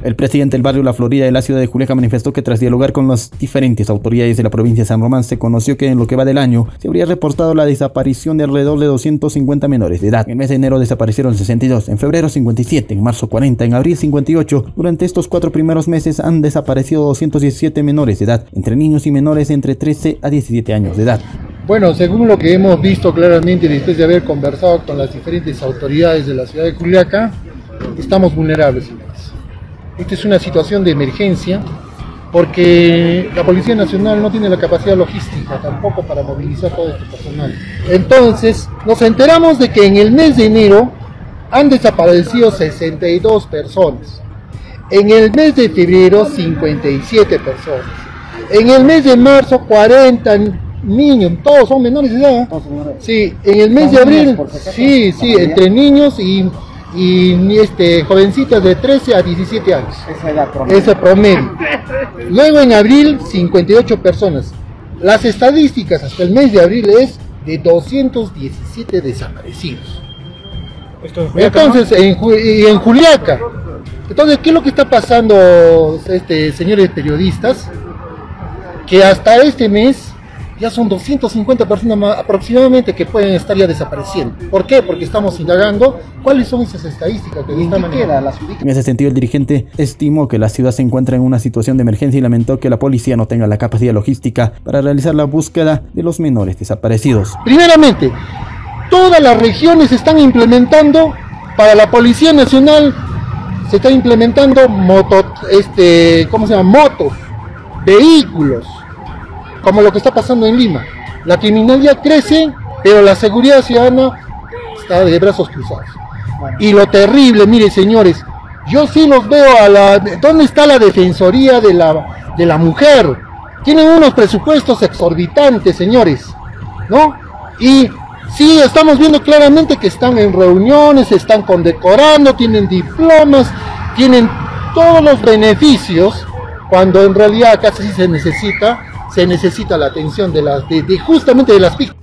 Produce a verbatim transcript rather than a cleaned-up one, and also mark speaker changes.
Speaker 1: El presidente del barrio La Florida de la ciudad de Juliaca manifestó que tras dialogar con las diferentes autoridades de la provincia de San Román se conoció que en lo que va del año se habría reportado la desaparición de alrededor de doscientos cincuenta menores de edad. En el mes de enero desaparecieron sesenta y dos, en febrero cincuenta y siete, en marzo cuarenta, en abril cincuenta y ocho. Durante estos cuatro primeros meses han desaparecido doscientos diecisiete menores de edad, entre niños y menores entre trece a diecisiete años de edad.
Speaker 2: Bueno, según lo que hemos visto claramente después de haber conversado con las diferentes autoridades de la ciudad de Juliaca, estamos vulnerables, señores. Esta es una situación de emergencia porque la Policía Nacional no tiene la capacidad logística tampoco para movilizar todo este personal. Entonces, nos enteramos de que en el mes de enero han desaparecido sesenta y dos personas. En el mes de febrero, cincuenta y siete personas. En el mes de marzo, cuarenta niños, todos son menores de edad. Sí, en el mes de abril, sí, sí, entre niños y... y este, jovencitas de trece a diecisiete años. Esa edad promedio. Ese promedio. Luego en abril, cincuenta y ocho personas. Las estadísticas hasta el mes de abril es de doscientos diecisiete desaparecidos. Entonces, en, y en Juliaca. Entonces, ¿qué es lo que está pasando, este, señores periodistas? Que hasta este mes ya son doscientas cincuenta personas más, aproximadamente, que pueden estar ya desapareciendo. ¿Por qué? Porque estamos indagando cuáles son esas estadísticas que están manejando.
Speaker 1: En ese sentido, el dirigente estimó que la ciudad se encuentra en una situación de emergencia y lamentó que la policía no tenga la capacidad logística para realizar la búsqueda de los menores desaparecidos.
Speaker 2: Primeramente, todas las regiones están implementando, para la Policía Nacional, se está implementando moto, este, ¿cómo se llama? Motos, vehículos, como lo que está pasando en Lima. La criminalidad crece, pero la seguridad ciudadana está de brazos cruzados. Bueno. Y lo terrible, mire, señores, yo sí los veo a la... ¿Dónde está la Defensoría de la, de la Mujer? Tienen unos presupuestos exorbitantes, señores, ¿no? Y sí, estamos viendo claramente que están en reuniones, están condecorando, tienen diplomas, tienen todos los beneficios, cuando en realidad acá sí se necesita se necesita la atención de las de, de justamente de las víctimas.